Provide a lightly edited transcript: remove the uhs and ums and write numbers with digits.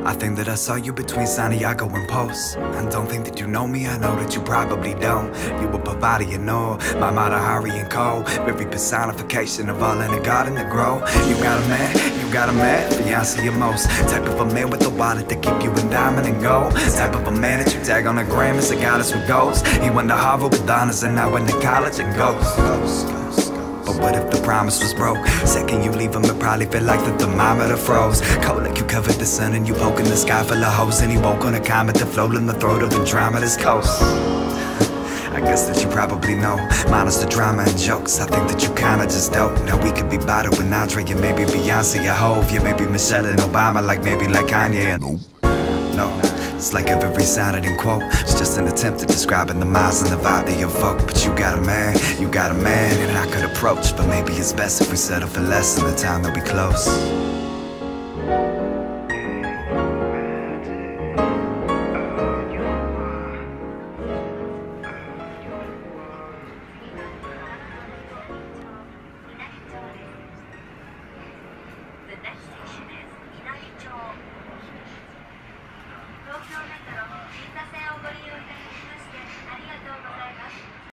I think that I saw you between Santiago and Post. And don't think that you know me, I know that you probably don't. You were Parvati and all, my Matahari and cold. Very personification of all in the garden to grow. You got a man, Fiance and Most. Type of a man with a wallet that keep you in diamond and gold. Type of a man that you tag on the gram as a goddess with goals. He went to Harvard with honors and now went to college and goes. But what if the promise was broke? Second you leave him, it probably feel like the thermometer froze. Cold like you covered the sun and you poke in the sky full of hoes. And he woke on a comet that float in the throat of Andromeda's coast. I guess that you probably know, minus the drama and jokes. I think that you kinda just dope. Now we could be Badu and Andre, and maybe Fiance or Hove. Yeah, maybe Michelle and Obama, maybe like Kanye and no, it's like every sounded in quote. It's just an attempt at describing the miles and the vibe they evoke. But you got a man, and I could approach. But maybe it's best if we settle for less in the time that we close.